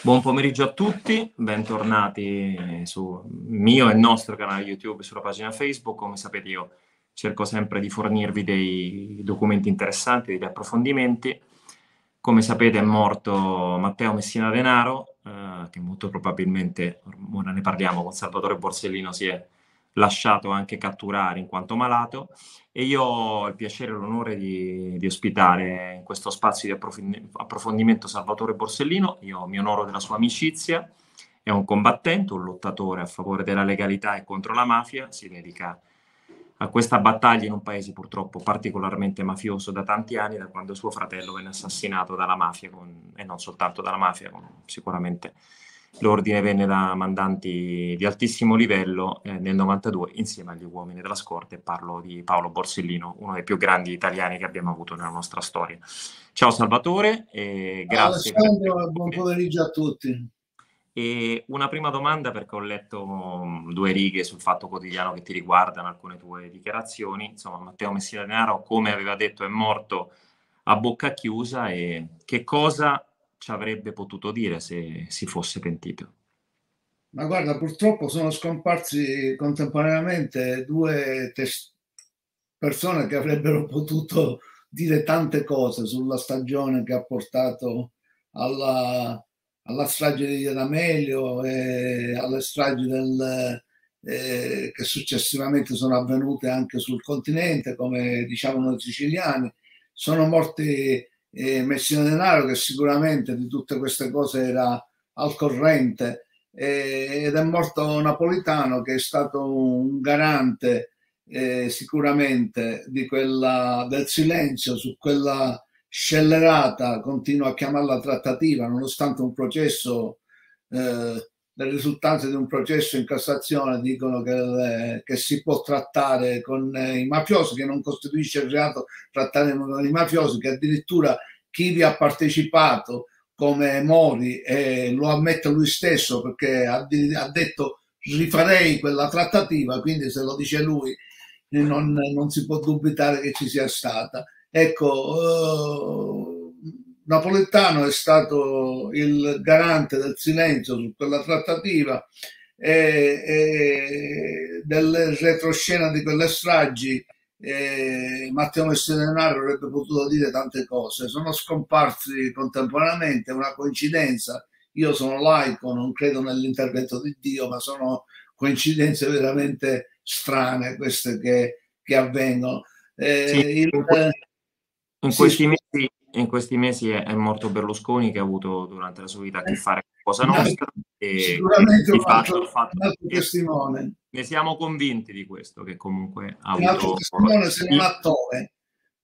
Buon pomeriggio a tutti, bentornati sul mio e nostro canale YouTube e sulla pagina Facebook. Come sapete io cerco sempre di fornirvi dei documenti interessanti, degli approfondimenti. Come sapete è morto Matteo Messina Denaro, che molto probabilmente, ora ne parliamo con Salvatore Borsellino, si è lasciato anche catturare in quanto malato. E io ho il piacere e l'onore di ospitare in questo spazio di approfondimento Salvatore Borsellino. Io mi onoro della sua amicizia, è un combattente, un lottatore a favore della legalità e contro la mafia, si dedica a questa battaglia in un paese purtroppo particolarmente mafioso da tanti anni, da quando suo fratello venne assassinato dalla mafia, e non soltanto dalla mafia, sicuramente l'ordine venne da mandanti di altissimo livello nel 92 insieme agli uomini della scorta, e parlo di Paolo Borsellino, uno dei più grandi italiani che abbiamo avuto nella nostra storia. Ciao Salvatore, Ciao grazie per essere Alessandro, con buon me. pomeriggio a tutti. E una prima domanda, perché ho letto due righe sul Fatto Quotidiano che ti riguardano, alcune tue dichiarazioni. Insomma, Matteo Messina Denaro, come aveva detto, è morto a bocca chiusa, e che cosa ci avrebbe potuto dire se si fosse pentito? Ma guarda, purtroppo sono scomparsi contemporaneamente persone che avrebbero potuto dire tante cose sulla stagione che ha portato alla, alla strage di Via D'Amelio e alle stragi che successivamente sono avvenute anche sul continente, come diciamo i siciliani. Sono morti Messina Denaro, che sicuramente di tutte queste cose era al corrente, ed è morto Napolitano, che è stato un garante sicuramente del silenzio su quella scellerata, continuo a chiamarla trattativa, nonostante un processo, le risultanze di un processo in Cassazione dicono che si può trattare con i mafiosi, che non costituisce il reato trattare con i mafiosi, che addirittura chi vi ha partecipato come Mori, lo ammette lui stesso, perché ha detto rifarei quella trattativa, quindi se lo dice lui non si può dubitare che ci sia stata. Ecco, Napoletano è stato il garante del silenzio su quella trattativa e del retroscena di quelle stragi. Matteo Messina Denaro avrebbe potuto dire tante cose, sono scomparsi contemporaneamente, è una coincidenza. Io sono laico, non credo nell'intervento di Dio, ma sono coincidenze veramente strane queste che avvengono. Sì, Il, in sì, questi scusa, mesi, in questi mesi è morto Berlusconi, che ha avuto durante la sua vita a che fare con Cosa un Nostra, altro- e sicuramente di fatto, un altro testimone, ne siamo convinti di questo, che comunque ha un altro avuto testimone se non attore.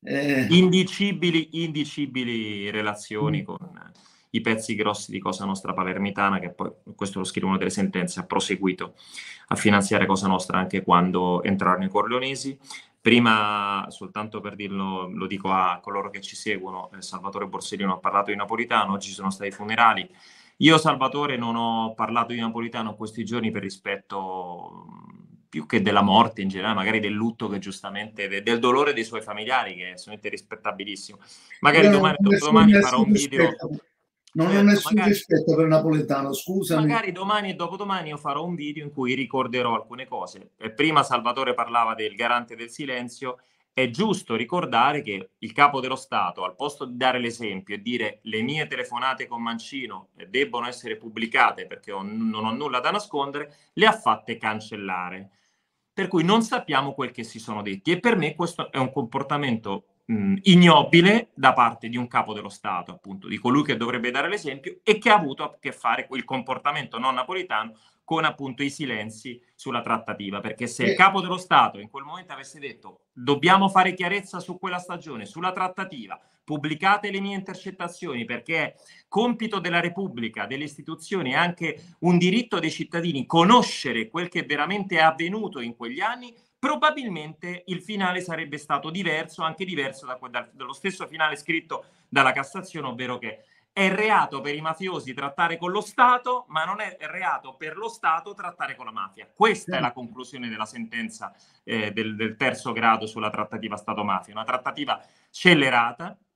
indicibili relazioni con i pezzi grossi di Cosa Nostra palermitana, che poi, questo lo scrivono delle sentenze, ha proseguito a finanziare Cosa Nostra anche quando entrarono i Corleonesi. Prima, soltanto per dirlo, lo dico a coloro che ci seguono, Salvatore Borsellino ha parlato di Napolitano, oggi ci sono stati i funerali. Io, Salvatore, non ho parlato di Napolitano questi giorni per rispetto, più che della morte in generale, magari del lutto, che giustamente, del dolore dei suoi familiari, che è assolutamente rispettabilissimo. Magari Io non domani ho o dopodomani farò nessun un video. rispetto, non ho Certo, nessun rispetto per Napoletano, scusami. magari domani e dopodomani io farò un video in cui ricorderò alcune cose. E prima Salvatore parlava del garante del silenzio. È giusto ricordare che il capo dello Stato, al posto di dare l'esempio e dire le mie telefonate con Mancino debbono essere pubblicate perché non ho nulla da nascondere, le ha fatte cancellare. Per cui non sappiamo quel che si sono detti, e per me questo è un comportamento ignobile da parte di un capo dello Stato, appunto, di colui che dovrebbe dare l'esempio e che ha avuto a che fare quel comportamento non napolitano con, appunto, i silenzi sulla trattativa. Perché se il Eh, capo dello Stato in quel momento avesse detto dobbiamo fare chiarezza su quella stagione, sulla trattativa, pubblicate le mie intercettazioni perché è compito della Repubblica, delle istituzioni e anche un diritto dei cittadini conoscere quel che veramente è avvenuto in quegli anni, probabilmente il finale sarebbe stato diverso, anche diverso dallo stesso finale scritto dalla Cassazione, ovvero che è reato per i mafiosi trattare con lo Stato, ma non è reato per lo Stato trattare con la mafia. Questa è la conclusione della sentenza del terzo grado sulla trattativa Stato-mafia, una trattativa scellerata,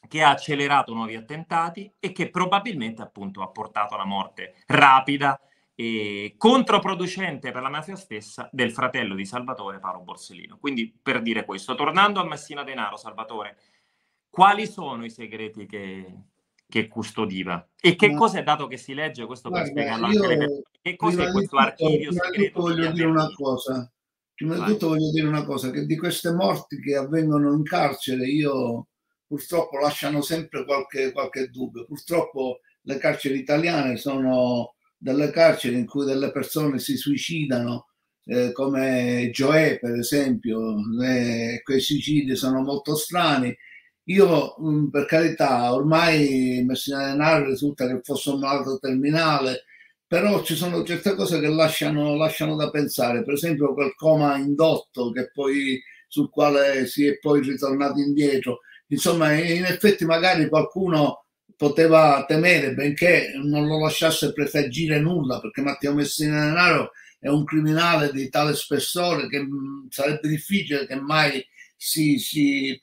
che ha accelerato nuovi attentati e che probabilmente appunto ha portato alla morte rapida e controproducente per la mafia stessa del fratello di Salvatore, Paolo Borsellino. Quindi, per dire questo, tornando a Messina Denaro, Salvatore, quali sono i segreti che custodiva? E che Ma cos'è, dato che si legge, questo per guarda, spiegarlo anche alle persone, che cos'è questo archivio prima di tutto segreto degli voglio dire una avveniri? cosa. Prima di Vai. tutto voglio dire una cosa, che di queste morti che avvengono in carcere, io purtroppo lasciano sempre qualche dubbio. Purtroppo le carceri italiane sono delle carceri in cui delle persone si suicidano, come Gioè, per esempio. Quei suicidi sono molto strani. Io, per carità, ormai Messina Denaro risulta che fosse un malato terminale, però ci sono certe cose che lasciano da pensare, per esempio quel coma indotto sul quale si è poi ritornato indietro. Insomma, in effetti magari qualcuno poteva temere, benché non lo lasciasse presagire nulla, perché Matteo Messina Denaro è un criminale di tale spessore che sarebbe difficile che mai si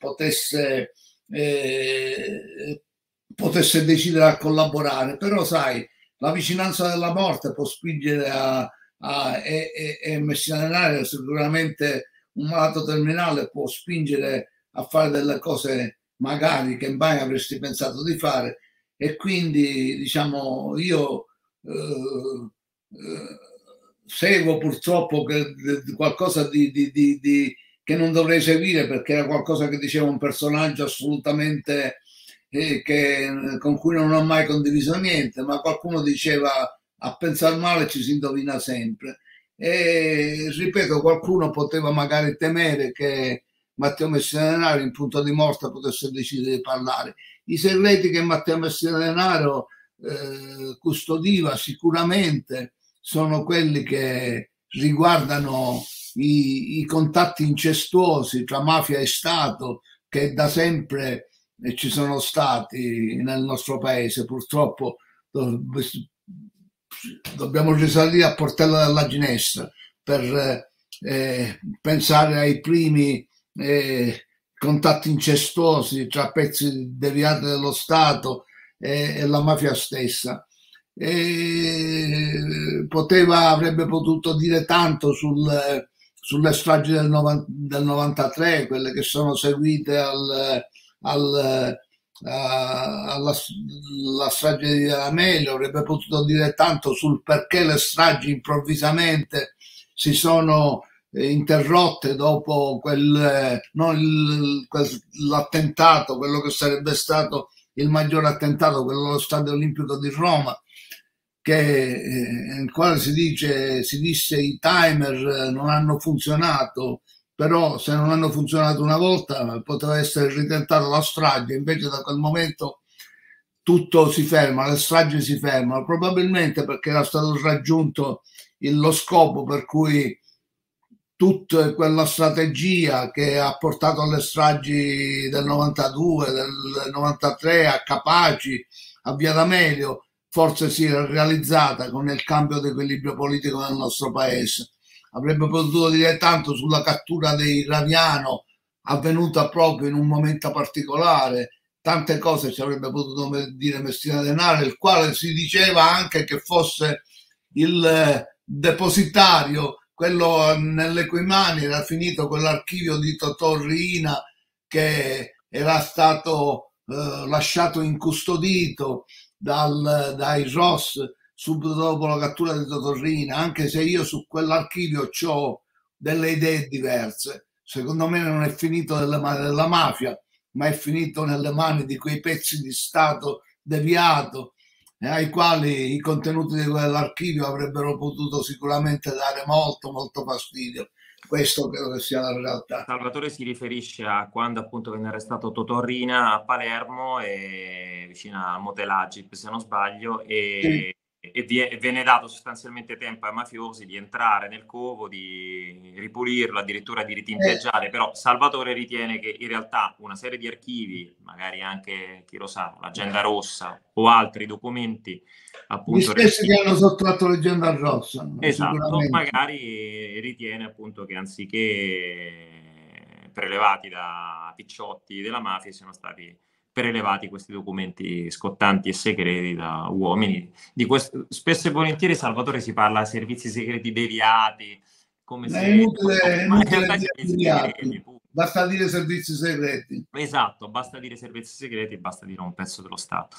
potesse decidere a collaborare. Però sai, la vicinanza della morte può spingere e Messina Denaro sicuramente un malato terminale può spingere a fare delle cose magari che mai avresti pensato di fare, e quindi diciamo io seguo purtroppo qualcosa che non dovrei seguire, perché era qualcosa che diceva un personaggio assolutamente con cui non ho mai condiviso niente, ma qualcuno diceva a pensare male ci si indovina sempre. E ripeto, qualcuno poteva magari temere che Matteo Messina Denaro in punto di morte potesse decidere di parlare. I segreti che Matteo Messina Denaro custodiva sicuramente sono quelli che riguardano i contatti incestuosi tra mafia e Stato, che da sempre ci sono stati nel nostro paese. Purtroppo dobbiamo risalire a Portella della Ginestra per pensare ai primi contatti incestuosi tra pezzi deviati dello Stato e la mafia stessa. Avrebbe potuto dire tanto sulle stragi del 93, quelle che sono seguite alla strage di Amelio. Avrebbe potuto dire tanto sul perché le stragi improvvisamente si sono interrotte dopo l'attentato, quello che sarebbe stato il maggiore attentato, quello allo Stadio Olimpico di Roma, nel quale si disse i timer non hanno funzionato, però se non hanno funzionato una volta poteva essere ritentata la strage. Invece da quel momento tutto si ferma, le stragi si fermano, probabilmente perché era stato raggiunto lo scopo per cui tutta quella strategia che ha portato alle stragi del 92, del 93, a Capaci, a Via D'Amelio, forse si era realizzata con il cambio di equilibrio politico nel nostro paese. Avrebbe potuto dire tanto sulla cattura dei Raviano, avvenuta proprio in un momento particolare. Tante cose ci avrebbe potuto dire Messina Denaro, il quale si diceva anche che fosse il depositario, quello nelle cui mani era finito quell'archivio di Totò Riina che era stato lasciato incustodito dai ROS subito dopo la cattura di Totò Riina, anche se io su quell'archivio ho delle idee diverse. Secondo me non è finito nelle mani della mafia, ma è finito nelle mani di quei pezzi di Stato deviato, ai quali i contenuti di quell'archivio avrebbero potuto sicuramente dare molto fastidio. Questo credo che sia la realtà. Salvatore si riferisce a quando appunto venne arrestato Totò Riina a Palermo, vicino a Motelagip se non sbaglio, Sì. e viene dato sostanzialmente tempo ai mafiosi di entrare nel covo, di ripulirlo, addirittura di ritinteggiare. Però Salvatore ritiene che in realtà una serie di archivi, magari anche, chi lo sa, l'agenda rossa o altri documenti, Gli appunto stessi che hanno sottratto Leggenda Rossa, esatto, sicuramente. magari ritiene appunto che anziché prelevati da picciotti della mafia siano stati prelevati questi documenti scottanti e segreti da uomini. Di questo, spesso e volentieri, Salvatore, si parla di servizi segreti deviati, come È se... inutile, è Ma in inutile realtà i dire servizi segreti, deviati, basta dire servizi segreti. esatto, basta dire servizi segreti, basta dire un pezzo dello Stato.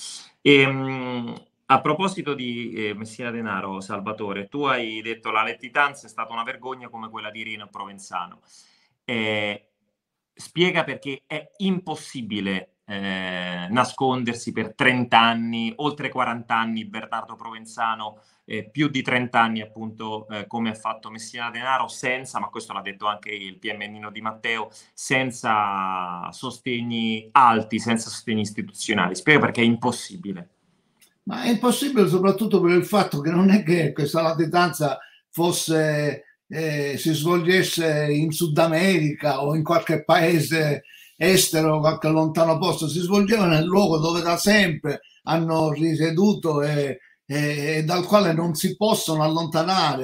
A proposito di Messina Denaro, Salvatore, tu hai detto la latitanza è stata una vergogna come quella di Rino Provenzano. Spiega perché è impossibile nascondersi per 30 anni, oltre 40 anni Bernardo Provenzano, più di 30 anni appunto come ha fatto Messina Denaro, senza, ma questo l'ha detto anche il PM Nino Di Matteo, senza sostegni alti, senza sostegni istituzionali. Spiega perché è impossibile. Ma è impossibile soprattutto per il fatto che non è che questa latitanza fosse, si svolgesse in Sud America o in qualche paese estero, qualche lontano posto, si svolgeva nel luogo dove da sempre hanno risieduto e dal quale non si possono allontanare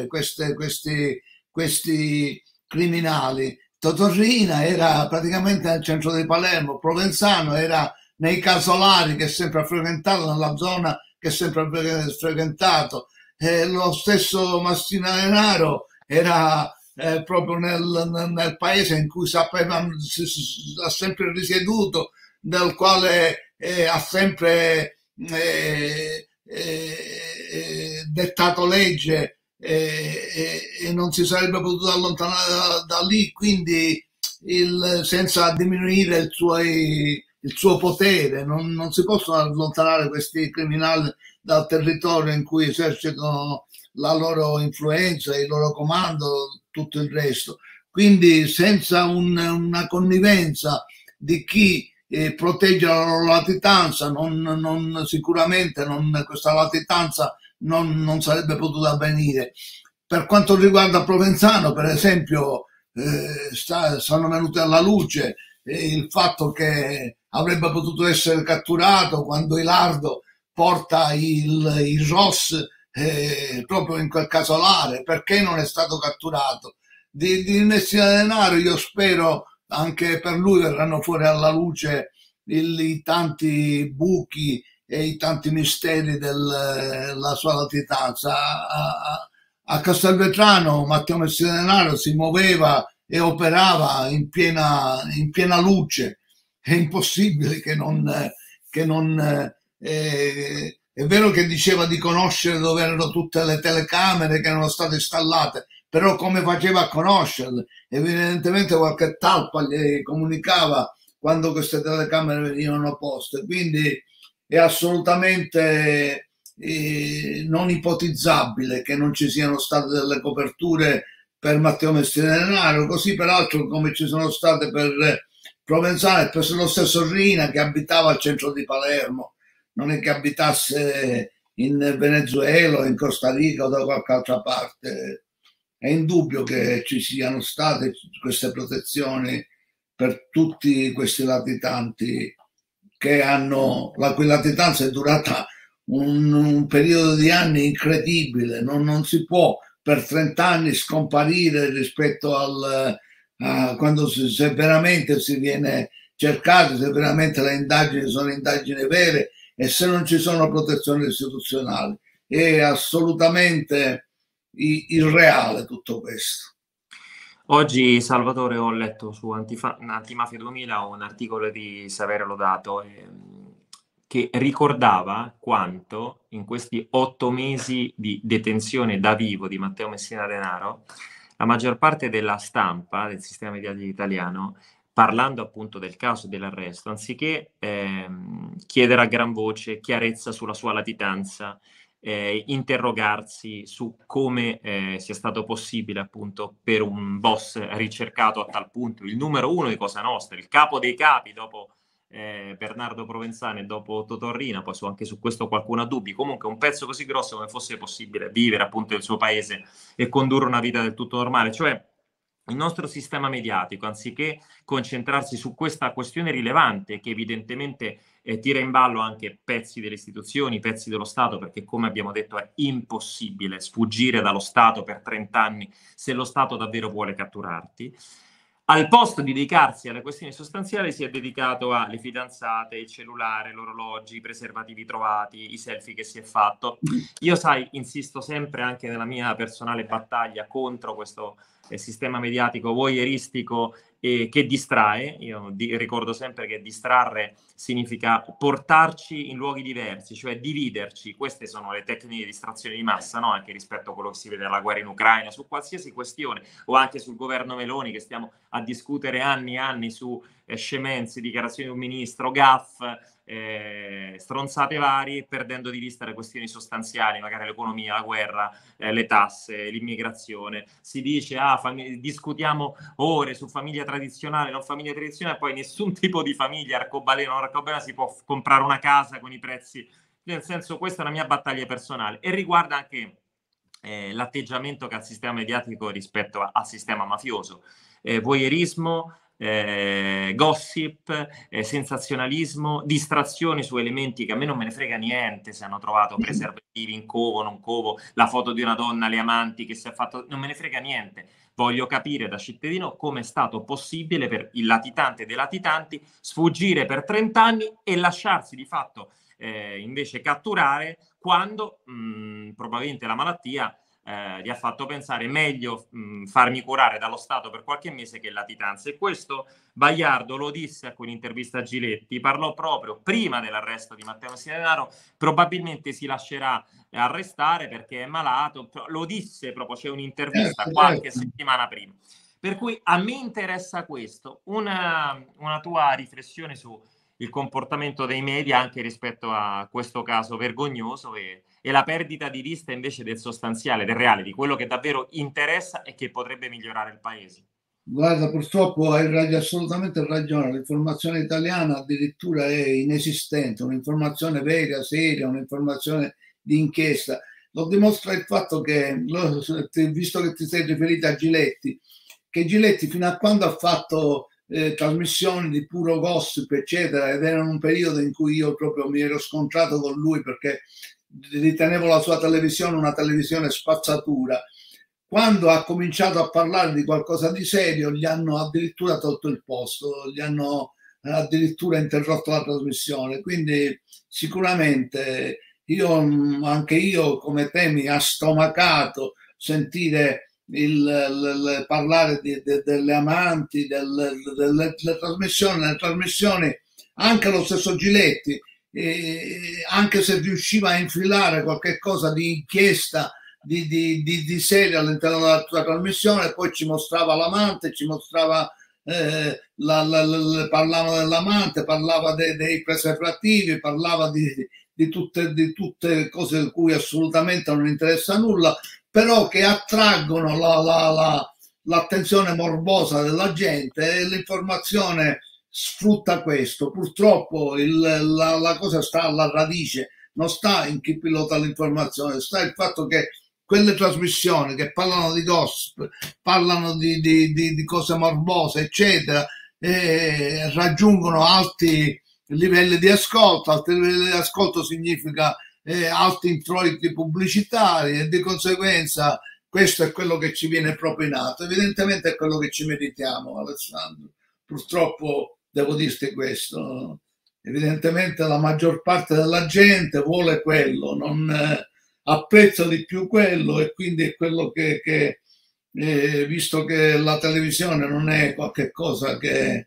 questi criminali. Totorrina era praticamente nel centro di Palermo, Provenzano era nei casolari che sempre ha frequentato, nella zona che sempre ha frequentato. Lo stesso Messina Denaro era proprio nel paese in cui ha sempre risieduto, nel quale ha sempre dettato legge e non si sarebbe potuto allontanare da lì, quindi senza diminuire il suo potere, non si possono allontanare questi criminali dal territorio in cui esercitano la loro influenza, il loro comando, tutto il resto. Quindi senza una connivenza di chi protegge la loro latitanza, sicuramente questa latitanza non sarebbe potuta avvenire. Per quanto riguarda Provenzano, per esempio, sono venute alla luce il fatto che avrebbe potuto essere catturato quando Ilardo porta il Ross proprio in quel casolare. Perché non è stato catturato? Di Messina Denaro io spero anche per lui verranno fuori alla luce i tanti buchi e i tanti misteri della sua latitanza. A Castelvetrano Matteo Messina Denaro si muoveva e operava in piena luce. È impossibile che non è vero che diceva di conoscere dove erano tutte le telecamere che erano state installate, però come faceva a conoscerle? Evidentemente qualche talpa gli comunicava quando queste telecamere venivano poste, quindi è assolutamente non ipotizzabile che non ci siano state delle coperture per Matteo Messina Denaro, così peraltro come ci sono state per Provenzano e per lo stesso Rina che abitava al centro di Palermo, non è che abitasse in Venezuela, in Costa Rica o da qualche altra parte. È indubbio che ci siano state queste protezioni per tutti questi latitanti la cui latitanza è durata un periodo di anni incredibile, non si può per 30 anni scomparire rispetto quando se veramente si viene cercato, se veramente le indagini sono indagini vere e se non ci sono protezioni istituzionali. È assolutamente irreale tutto questo. Oggi, Salvatore, ho letto su Antimafia 2000 un articolo di Saverio Lodato che ricordava quanto in questi 8 mesi di detenzione da vivo di Matteo Messina Denaro la maggior parte della stampa, del sistema mediatico italiano, parlando appunto del caso dell'arresto, anziché chiedere a gran voce chiarezza sulla sua latitanza, interrogarsi su come sia stato possibile appunto per un boss ricercato a tal punto, il numero uno di Cosa Nostra, il capo dei capi dopo Bernardo Provenzano e dopo Totorrina, poi anche su questo qualcuno ha dubbi, comunque un pezzo così grosso come fosse possibile vivere appunto nel suo paese e condurre una vita del tutto normale, cioè il nostro sistema mediatico, anziché concentrarsi su questa questione rilevante che evidentemente tira in ballo anche pezzi delle istituzioni, pezzi dello Stato, perché come abbiamo detto è impossibile sfuggire dallo Stato per 30 anni se lo Stato davvero vuole catturarti, Al posto di dedicarsi alle questioni sostanziali si è dedicato alle fidanzate, il cellulare, l'orologi, i preservativi trovati, i selfie che si è fatto. Io, sai, insisto sempre anche nella mia personale battaglia contro questo sistema mediatico voyeuristico che distrae. Io ricordo sempre che distrarre significa portarci in luoghi diversi, cioè dividerci. Queste sono le tecniche di distrazione di massa, no? Anche rispetto a quello che si vede nella guerra in Ucraina, su qualsiasi questione, o anche sul governo Meloni, che stiamo a discutere anni e anni su scemenze, dichiarazioni di un ministro, gaff, stronzate varie, perdendo di vista le questioni sostanziali, magari l'economia, la guerra, le tasse, l'immigrazione. Si dice, discutiamo ore su famiglia tradizionale, non famiglia tradizionale, poi nessun tipo di famiglia, arcobaleno, non arcobaleno, si può comprare una casa con i prezzi. Nel senso, questa è una mia battaglia personale e riguarda anche l'atteggiamento che ha il sistema mediatico rispetto al sistema mafioso. Voyeurismo, gossip, sensazionalismo, distrazioni su elementi che a me non me ne frega niente, se hanno trovato preservativi in covo, non covo, la foto di una donna, le amanti che si è fatto, non me ne frega niente. Voglio capire da cittadino come è stato possibile per il latitante dei latitanti sfuggire per 30 anni e lasciarsi di fatto invece catturare quando probabilmente la malattia gli ha fatto pensare meglio farmi curare dallo Stato per qualche mese che latitanza. E questo Baiardo lo disse a quell'intervista a Giletti, parlò proprio prima dell'arresto di Matteo Messina Denaro, probabilmente si lascerà arrestare perché è malato, lo disse proprio, c'è un'intervista qualche settimana prima. Per cui a me interessa questo, una tua riflessione su il comportamento dei media anche rispetto a questo caso vergognoso e la perdita di vista invece del sostanziale, del reale, di quello che davvero interessa e che potrebbe migliorare il paese. Guarda, purtroppo hai assolutamente ragione, l'informazione italiana addirittura è inesistente, un'informazione vera, seria, un'informazione di inchiesta. Lo dimostra il fatto che, visto che ti sei riferito a Giletti, che Giletti fino a quando ha fatto trasmissioni di puro gossip, eccetera, ed era un periodo in cui io proprio mi ero scontrato con lui perché ritenevo la sua televisione una televisione spazzatura. Quando ha cominciato a parlare di qualcosa di serio, gli hanno addirittura tolto il posto, gli hanno addirittura interrotto la trasmissione. Quindi sicuramente anche io come te mi ha stomacato sentire parlare delle amanti, delle trasmissioni, anche lo stesso Giletti, anche se riusciva a infilare qualche cosa di inchiesta di serie all'interno della trasmissione, poi ci mostrava l'amante, ci mostrava parlava dell'amante, parlava dei preservativi, parlava di tutte cose di cui assolutamente non interessa nulla, però che attraggono l'attenzione morbosa della gente e l'informazione sfrutta questo. Purtroppo la cosa sta alla radice, non sta in chi pilota l'informazione, sta il fatto che quelle trasmissioni che parlano di gossip, parlano di cose morbose, eccetera, raggiungono alti livelli di ascolto. Alti livelli di ascolto significa alti introiti pubblicitari e di conseguenza questo è quello che ci viene propinato. Evidentemente è quello che ci meritiamo, Alessandro. Purtroppo devo dirti questo. Evidentemente la maggior parte della gente vuole quello, non apprezza di più quello e quindi è quello che visto che la televisione non è qualche cosa che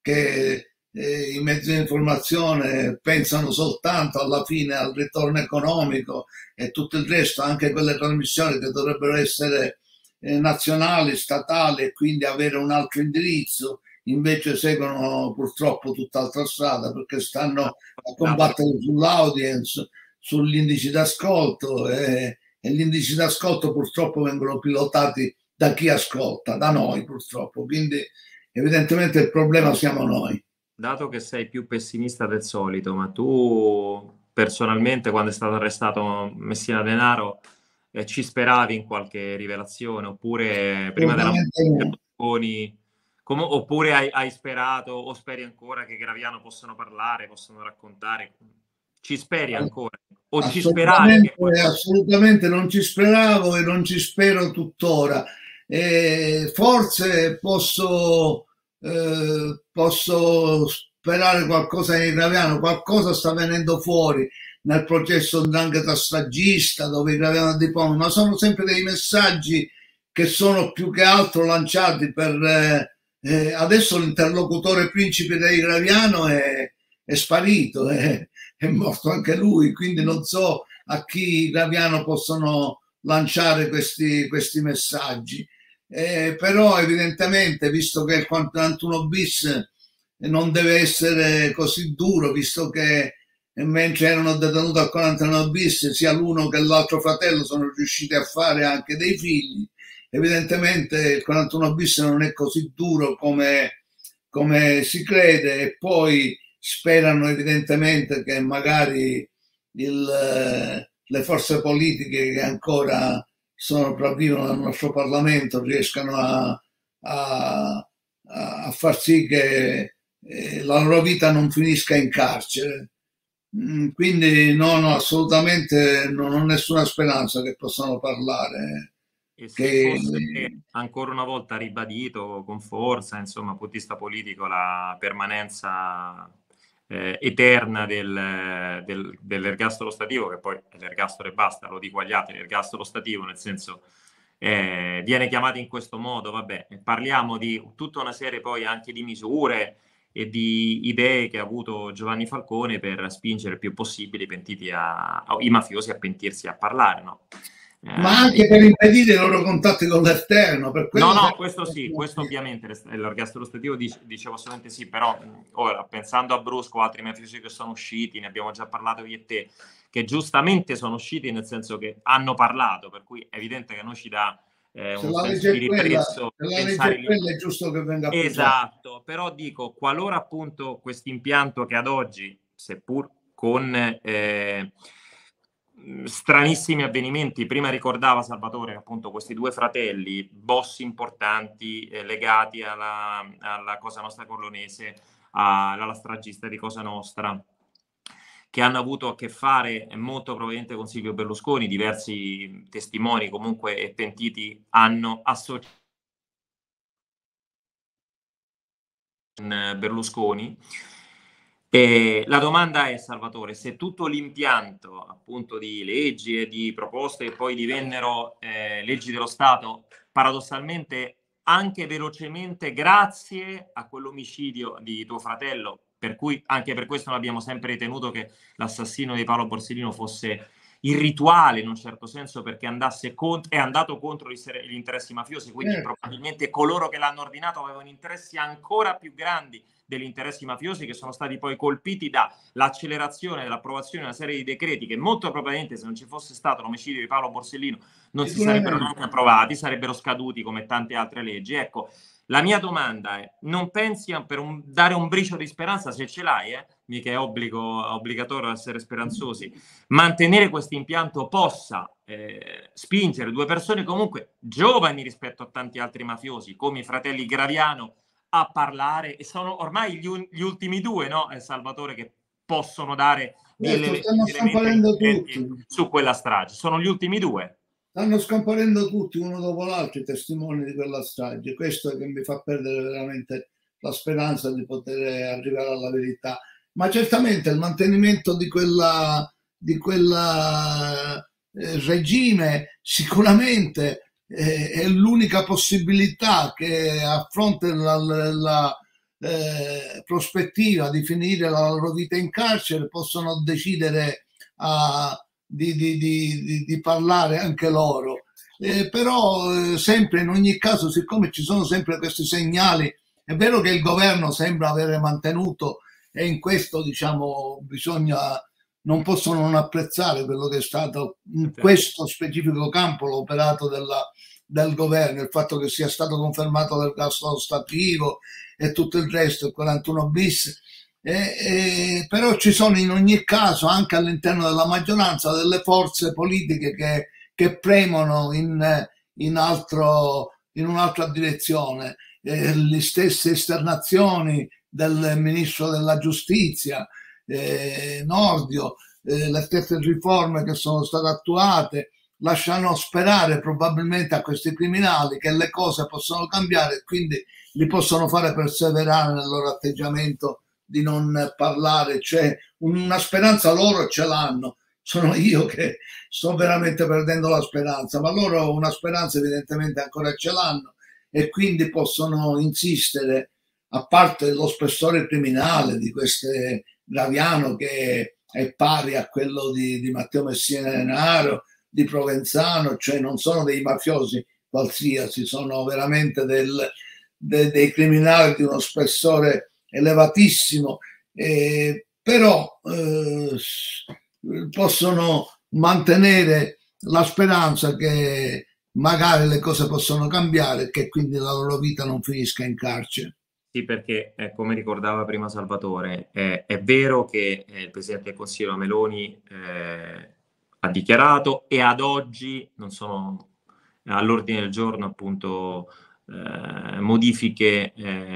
i mezzi di informazione pensano soltanto alla fine al ritorno economico e tutto il resto, anche quelle trasmissioni che dovrebbero essere nazionali, statali e quindi avere un altro indirizzo, invece seguono purtroppo tutt'altra strada perché stanno a combattere sull'audience, sugli indici d'ascolto e gli indici d'ascolto purtroppo vengono pilotati da chi ascolta, da noi purtroppo, quindi evidentemente il problema siamo noi. Dato che sei più pessimista del solito, ma tu personalmente quando è stato arrestato Messina Denaro ci speravi in qualche rivelazione oppure prima della oppure hai sperato o speri ancora che Graviano possano parlare, possono raccontare? Ci speri ancora? O ci speravi? Assolutamente non ci speravo e non ci spero tuttora. Forse posso posso sperare qualcosa in Graviano, qualcosa sta venendo fuori nel processo Ndrangheta stragista dove i Graviano depongono, ma sono sempre dei messaggi che sono più che altro lanciati per adesso l'interlocutore principe dei Graviano è sparito, è morto anche lui, quindi non so a chi i Graviano possono lanciare questi messaggi. Però evidentemente, visto che il 41 bis non deve essere così duro, visto che mentre erano detenuti al 49 bis sia l'uno che l'altro fratello sono riusciti a fare anche dei figli, evidentemente il 41 bis non è così duro come si crede, e poi sperano evidentemente che magari le forze politiche che ancora sopravvivono al nostro Parlamento riescano a far sì che la loro vita non finisca in carcere. Quindi no, assolutamente non ho nessuna speranza che possano parlare. E se fosse ancora una volta ribadito con forza, insomma, punto di vista politico, la permanenza eterna dell'ergastolo stativo, che poi è l'ergastolo e basta, lo dico agli altri, l'ergastolo stativo, nel senso viene chiamato in questo modo, vabbè, parliamo di tutta una serie poi anche di misure e di idee che ha avuto Giovanni Falcone per spingere il più possibile i pentiti i mafiosi a pentirsi, a parlare, no? Ma anche per impedire i loro contatti con l'esterno. No, questo sì, questo ovviamente l'ergastolo stativo dicevo assolutamente sì, però ora pensando a Brusco, altri mafiosi che sono usciti, ne abbiamo già parlato io e te, che giustamente sono usciti nel senso che hanno parlato, per cui è evidente che noi ci dà un senso di ribrezzo. La legge quella è giusto che venga applicato. Esatto, però dico, qualora appunto questo impianto che ad oggi, seppur con stranissimi avvenimenti, prima ricordava Salvatore appunto questi due fratelli, boss importanti legati alla Cosa Nostra Corleonese, alla stragista di Cosa Nostra, che hanno avuto a che fare molto probabilmente con Silvio Berlusconi, diversi testimoni comunque e pentiti hanno associato Berlusconi. E la domanda è, Salvatore, se tutto l'impianto appunto di leggi e di proposte che poi divennero leggi dello Stato, paradossalmente anche velocemente grazie a quell'omicidio di tuo fratello, per cui anche per questo noi abbiamo sempre ritenuto che l'assassino di Paolo Borsellino fosse irrituale in un certo senso, perché è andato contro gli interessi mafiosi, quindi probabilmente coloro che l'hanno ordinato avevano interessi ancora più grandi degli interessi mafiosi, che sono stati poi colpiti dall'accelerazione dell'approvazione di una serie di decreti che molto probabilmente, se non ci fosse stato l'omicidio di Paolo Borsellino, non si sarebbero neanche approvati, sarebbero scaduti come tante altre leggi. Ecco, la mia domanda è, non pensi, per dare un briciolo di speranza, se ce l'hai, mica è obbligatorio essere speranzosi, mantenere questo impianto possa spingere due persone comunque giovani rispetto a tanti altri mafiosi, come i fratelli Graviano, a parlare, e sono ormai gli ultimi due, no, Salvatore, che possono dare delle elementi su quella strage. Sono gli ultimi due. Stanno scomparendo tutti uno dopo l'altro i testimoni di quella strage. Questo è che mi fa perdere veramente la speranza di poter arrivare alla verità. Ma certamente il mantenimento di quella regime sicuramente è l'unica possibilità che, a fronte della prospettiva di finire la loro vita in carcere, possono decidere di parlare anche loro. Però sempre, in ogni caso, siccome ci sono sempre questi segnali, è vero che il governo sembra avere mantenuto, e in questo diciamo non posso non apprezzare quello che è stato in questo specifico campo l'operato del governo, il fatto che sia stato confermato l'ergastolo stativo e tutto il resto, il 41 bis. Però ci sono in ogni caso anche all'interno della maggioranza delle forze politiche che premono in un'altra direzione, le stesse esternazioni del ministro della giustizia Nordio, le stesse riforme che sono state attuate lasciano sperare probabilmente a questi criminali che le cose possono cambiare e quindi li possono fare perseverare nel loro atteggiamento di non parlare, cioè una speranza loro ce l'hanno, sono io che sto veramente perdendo la speranza, ma loro una speranza evidentemente ancora ce l'hanno e quindi possono insistere, a parte lo spessore criminale di queste Graviano che è pari a quello di Matteo Messina Denaro, di Provenzano, cioè non sono dei mafiosi qualsiasi, sono veramente dei criminali di uno spessore elevatissimo, però possono mantenere la speranza che magari le cose possono cambiare e che quindi la loro vita non finisca in carcere. Sì, perché come ricordava prima Salvatore, è vero che il Presidente del Consiglio Meloni ha dichiarato e ad oggi non sono all'ordine del giorno appunto modifiche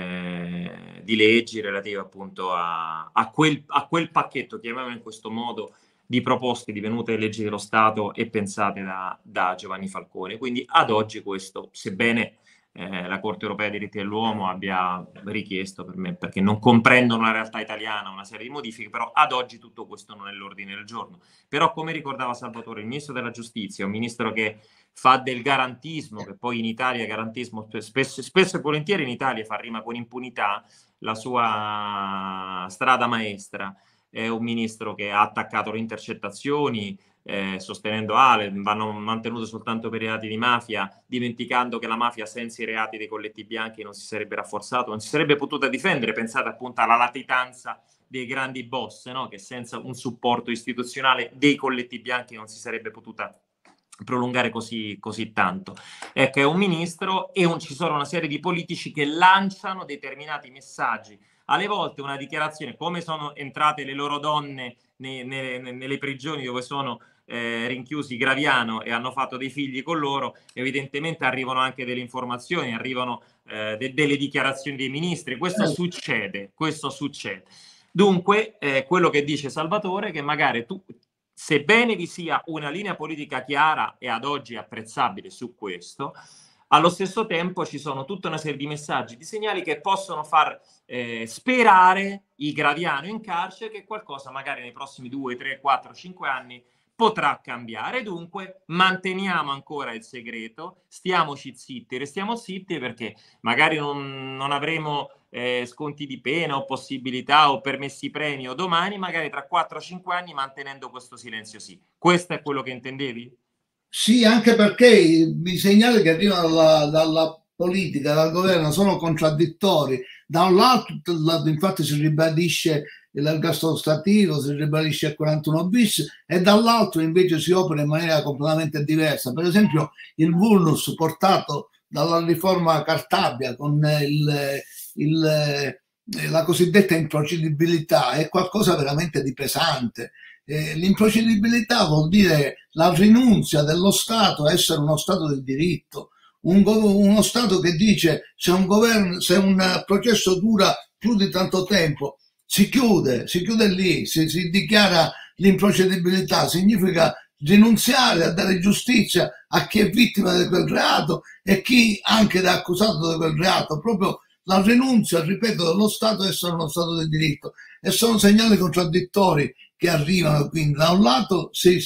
di leggi relative appunto a quel pacchetto, chiamiamolo in questo modo, di proposte divenute leggi dello Stato e pensate da Giovanni Falcone. Quindi ad oggi questo, sebbene la Corte Europea dei Diritti dell'Uomo abbia richiesto per me, perché non comprendono la realtà italiana, una serie di modifiche, però ad oggi tutto questo non è l'ordine del giorno. Però come ricordava Salvatore, il Ministro della Giustizia è un Ministro che fa del garantismo, che poi in Italia garantismo spesso e volentieri in Italia fa rima con impunità, la sua strada maestra. È un Ministro che ha attaccato le intercettazioni, sostenendo vanno mantenute soltanto per i reati di mafia, dimenticando che la mafia senza i reati dei colletti bianchi non si sarebbe rafforzato, non si sarebbe potuta difendere. Pensate appunto alla latitanza dei grandi boss, no? Che senza un supporto istituzionale dei colletti bianchi non si sarebbe potuta prolungare così tanto. Ecco, è un ministro e ci sono una serie di politici che lanciano determinati messaggi, alle volte una dichiarazione, come sono entrate le loro donne nelle prigioni dove sono rinchiusi Graviano e hanno fatto dei figli con loro, evidentemente arrivano anche delle informazioni, arrivano delle dichiarazioni dei ministri, questo succede. Dunque, quello che dice Salvatore è che magari tu, sebbene vi sia una linea politica chiara e ad oggi apprezzabile su questo, allo stesso tempo ci sono tutta una serie di messaggi, di segnali che possono far sperare i Graviano in carcere che qualcosa magari nei prossimi 2, 3, 4, 5 anni potrà cambiare. Dunque manteniamo ancora il segreto, stiamoci zitti, restiamo zitti, perché magari non avremo sconti di pena o possibilità o permessi premio domani, magari tra 4-5 anni, mantenendo questo silenzio. Sì, questo è quello che intendevi? Sì, anche perché i segnali che arrivano dalla politica, dal governo, sono contraddittori. Da un lato, infatti, si ribadisce l'ergastolo stativo, si ribadisce il 41 bis e dall'altro invece si opera in maniera completamente diversa. Per esempio il vulnus portato dalla riforma Cartabia con la cosiddetta improcedibilità è qualcosa veramente di pesante. L'improcedibilità vuol dire la rinunzia dello Stato a essere uno Stato del diritto, uno Stato che dice se un processo dura più di tanto tempo si chiude lì, si dichiara l'improcedibilità, significa rinunziare a dare giustizia a chi è vittima di quel reato e chi anche è accusato di quel reato, proprio la rinunzia, ripeto, dello Stato a essere uno Stato del diritto. E sono segnali contraddittori che arrivano, quindi da un lato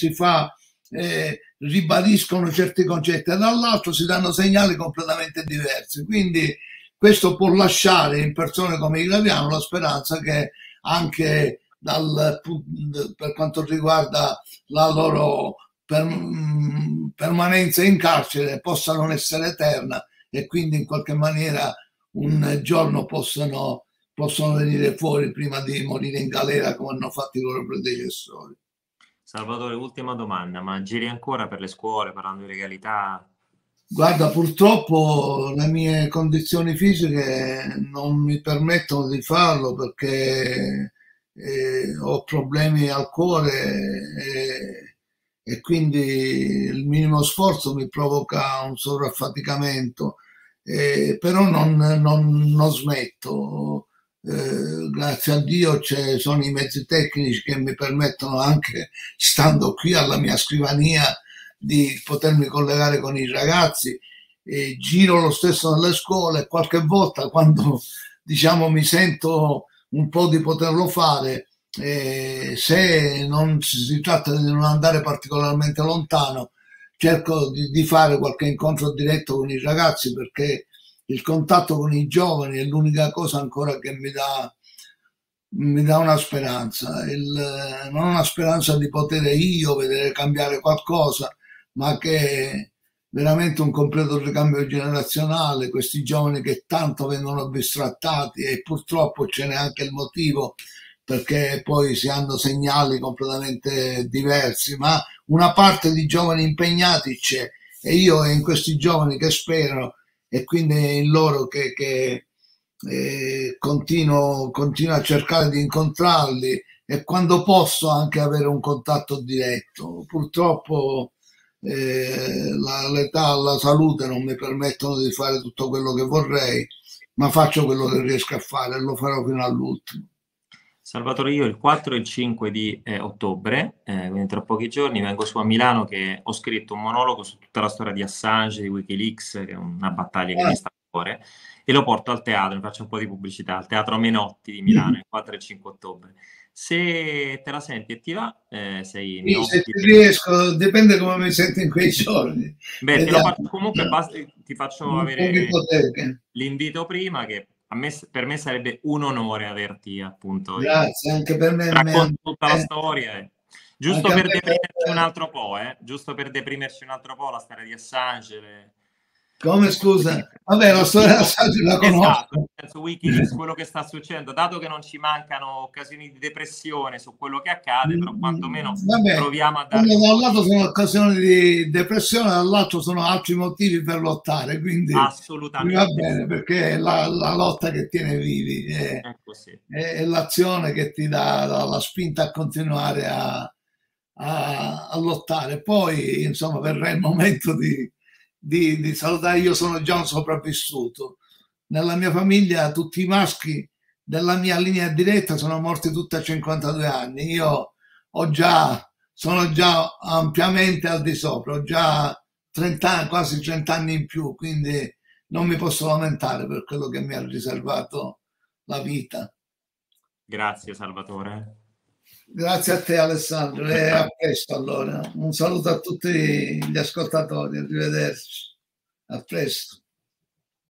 ribadiscono certi concetti e dall'altro si danno segnali completamente diversi, quindi questo può lasciare in persone come i Graviano la speranza che anche per quanto riguarda la loro permanenza in carcere possa non essere eterna e quindi in qualche maniera un giorno possono venire fuori prima di morire in galera come hanno fatto i loro predecessori. Salvatore, ultima domanda, ma giri ancora per le scuole parlando di legalità? Guarda, purtroppo le mie condizioni fisiche non mi permettono di farlo perché ho problemi al cuore e quindi il minimo sforzo mi provoca un sovraffaticamento, però non smetto. Grazie a Dio sono i mezzi tecnici che mi permettono, anche stando qui alla mia scrivania, di potermi collegare con i ragazzi, e giro lo stesso nelle scuole e qualche volta quando diciamo mi sento un po' di poterlo fare, se non si tratta di non andare particolarmente lontano, cerco di fare qualche incontro diretto con i ragazzi, perché il contatto con i giovani è l'unica cosa ancora che mi dà una speranza, non una speranza di poter io vedere cambiare qualcosa, ma che veramente un completo ricambio generazionale, questi giovani che tanto vengono bistrattati, e purtroppo ce n'è anche il motivo, perché poi si hanno segnali completamente diversi, ma una parte di giovani impegnati c'è, e io è in questi giovani che spero, e quindi è in loro che continuo a cercare di incontrarli, e quando posso anche avere un contatto diretto. Purtroppo l'età e la salute non mi permettono di fare tutto quello che vorrei, ma faccio quello che riesco a fare e lo farò fino all'ultimo. Salvatore, io il 4 e il 5 di ottobre, quindi tra pochi giorni, vengo su a Milano, che ho scritto un monologo su tutta la storia di Assange, di Wikileaks, che è una battaglia che mi sta a cuore, e lo porto al teatro, faccio un po' di pubblicità, al Teatro Menotti di Milano, il 4 e 5 ottobre. Se te la senti e ti va, sei Sì, se ospite. ci riesco, dipende come mi sento in quei giorni. Beh, te lo faccio comunque, ti faccio Un po' avere ipoteca. l'invito prima, che per me sarebbe un onore averti appunto Grazie, anche per me. racconti tutta la storia. Giusto Anche a per me, deprimerci un altro po', giusto per deprimerci un altro po' la storia di Assange. come scusa? Vabbè, la storia di Assange la Esatto, conosco. nel senso Wikileaks, quello che sta succedendo, dato che non ci mancano occasioni di depressione su quello che accade, però quantomeno Vabbè, proviamo a dargli quello un da un po' lato di... sono occasioni di depressione, dall'altro sono altri motivi per lottare, quindi mi va Assolutamente bene, sì, perché è la lotta che tiene vivi, è così. è l'azione che ti dà la spinta a continuare a lottare. Poi, insomma, verrà il momento di salutare. Io sono già un sopravvissuto. Nella mia famiglia tutti i maschi della mia linea diretta sono morti tutti a 52 anni. Io sono già ampiamente al di sopra, ho già 30 anni, quasi 30 anni in più, quindi non mi posso lamentare per quello che mi ha riservato la vita. Grazie Salvatore. Grazie a te Alessandro, e a presto allora. Un saluto a tutti gli ascoltatori, arrivederci. A presto.